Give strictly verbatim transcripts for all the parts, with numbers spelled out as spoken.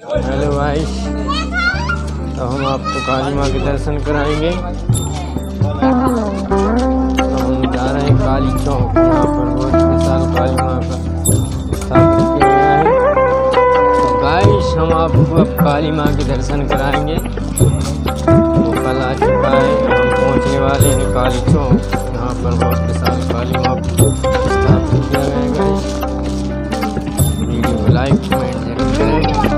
Hello भाई, तो हम आपको काली माँ के दर्शन कराएंगे। तो हम जा रहे हैं काली चौक, यहाँ पर बहुत विशाल काली माँ का स्थापित किया गया है। तो गाइस हम आपको अब काली माँ के दर्शन कराएंगे। वो कल आ चुका है, हम पहुँचने वाले हैं काली चौक। यहाँ पर बहुत विशाल काली माँ को स्थापित किया गया है। गाइस वीडियो को लाइक कमेंट जरूर करें।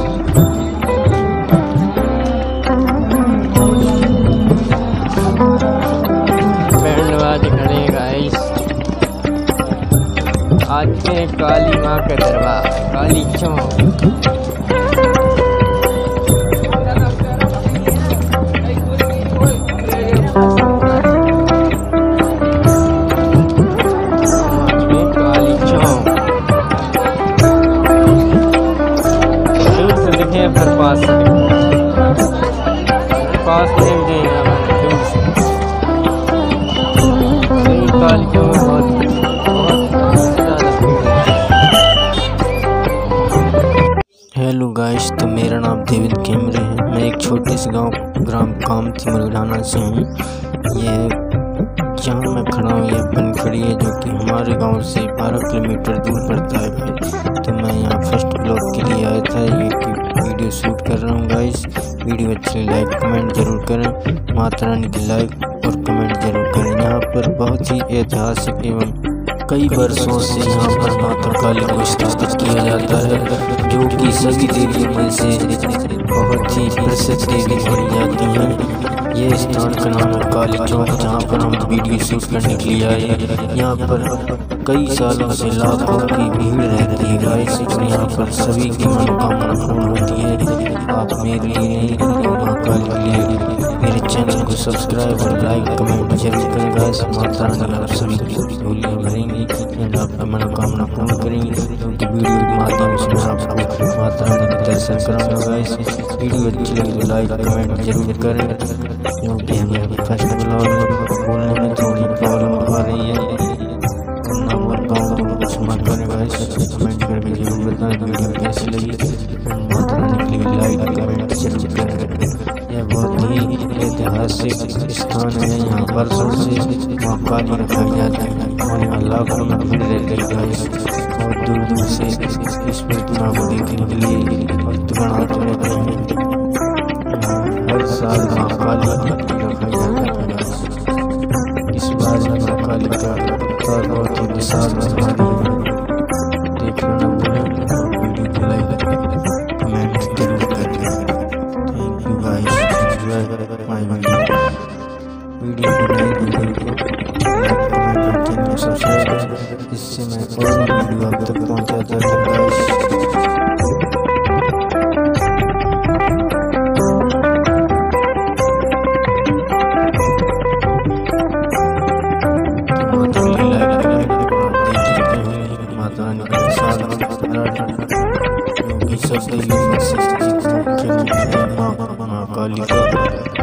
आज के काली माँ का दरबार काली चौक। काली चौक दूर से दिखे फिर पास से पास में भी दूर से काली चौक बहुत हेलो गाइस, तो मेरा नाम देविंद कैमरे है। मैं एक छोटे से गांव ग्राम कामती मलगढ़ाना से हूँ। यह जहाँ मैं खड़ा हूँ यह बनखड़ी है, जो कि हमारे गांव से बारह किलोमीटर दूर पड़ता है भाई। तो मैं यहाँ फर्स्ट ब्लॉग के लिए आया था, ये कि वीडियो शूट कर रहा हूँ। गाइस वीडियो अच्छी लाइक कमेंट जरूर करें, माता रानी की लाइक और कमेंट जरूर करें। यहाँ पर बहुत ही ऐतिहासिक एवं कई वर्षों से यहाँ पर माता काली को स्थापित किया जाता है, जो कि सभी देवियों में से बहुत ही प्रसिद्ध देवी मानी जाती हैं। ये स्थान का नाम है काली चौक, जहाँ पर हम वीडियो शूट करने के लिए आए हैं। यहाँ पर कई सालों से लाखों की भीड़ रहती है गाइस, और यहाँ पर सभी की मनोकामना पूर्ण होती है। आप मेरे लिए माँ काली के लिए मेरे चैनल को सब्सक्राइब और लाइक कमेंट जरूर करें गाइस। माता रानी आप सभी की झोलियाँ भरेंगी एंड आपकी मनोकामना पूर्ण करेंगी, क्योंकि वीडियो के माध्यम से मैं आपको माता रानी के दर्शन कराऊंगा गाइस। वीडियो अच्छी लगी तो लाइक कमेंट जरूर करें, क्योंकि हमें फर्स्ट ब्लॉग बोलने में थोड़ी प्रॉब्लम आ रही है। ना बोल पाऊँ तो कुछ मत करें गाइस, कमेंट करके जरूर बताएं वीडियो कैसी लगी एंड माता रानी के लिए लाइक कमेंट जरूर करें। यह बहुत ही ऐतिहासिक स्थान है, यहाँ वर्षों से माँ काली रखाई जाती है और यहाँ लाखों में भीड़ रहते हैं गाइस। बहुत दूर दूर से इस प्रतिमा को देखने के लिए भक्तगण आते रहते हैं। हर साल माँ काली रखाई जाती है गाइस। इस बार माँ काली का अवतार बहुत ही विशाल है। देखना न भूलें, वीडियो को लाइक कमेंट जरूर करें। Thank you guys, enjoy my video. Video को नई वीडियो को लाइक कमेंट और चैनल सब्सक्राइब करें, इससे मैं और भी वीडियो आप तक पहुँचाता रहूँ गाइस। माता रानी का विशाल सब देवी में से माँ काली का